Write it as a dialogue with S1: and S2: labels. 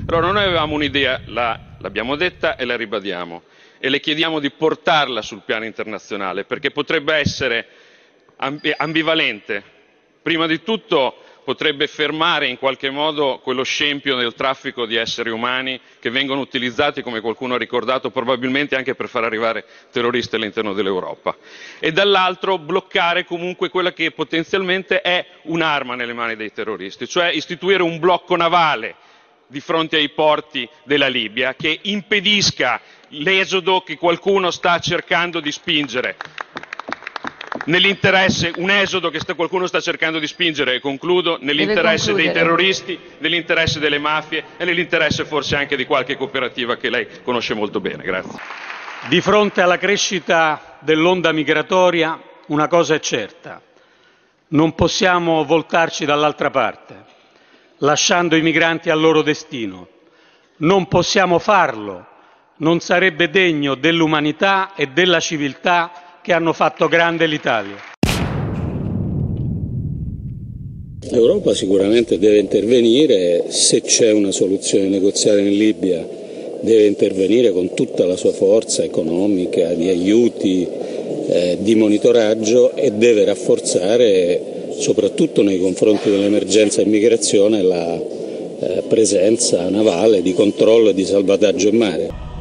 S1: Allora noi avevamo un'idea, l'abbiamo detta e la ribadiamo e le chiediamo di portarla sul piano internazionale perché potrebbe essere ambivalente. Prima di tutto potrebbe fermare in qualche modo quello scempio del traffico di esseri umani che vengono utilizzati, come qualcuno ha ricordato, probabilmente anche per far arrivare terroristi all'interno dell'Europa. E dall'altro bloccare comunque quella che potenzialmente è un'arma nelle mani dei terroristi, cioè istituire un blocco navale di fronte ai porti della Libia che impedisca l'esodo che qualcuno sta cercando di spingere. Un esodo che qualcuno sta cercando di spingere, e concludo, nell'interesse dei terroristi, nell'interesse delle mafie e nell'interesse forse anche di qualche cooperativa che lei conosce molto bene. Grazie.
S2: Di fronte alla crescita dell'onda migratoria una cosa è certa: non possiamo voltarci dall'altra parte, lasciando i migranti al loro destino. Non possiamo farlo, non sarebbe degno dell'umanità e della civiltà che hanno fatto grande l'Italia.
S3: L'Europa sicuramente deve intervenire, se c'è una soluzione negoziale in Libia deve intervenire con tutta la sua forza economica, di aiuti, di monitoraggio, e deve rafforzare soprattutto nei confronti dell'emergenza immigrazione la presenza navale di controllo e di salvataggio in mare.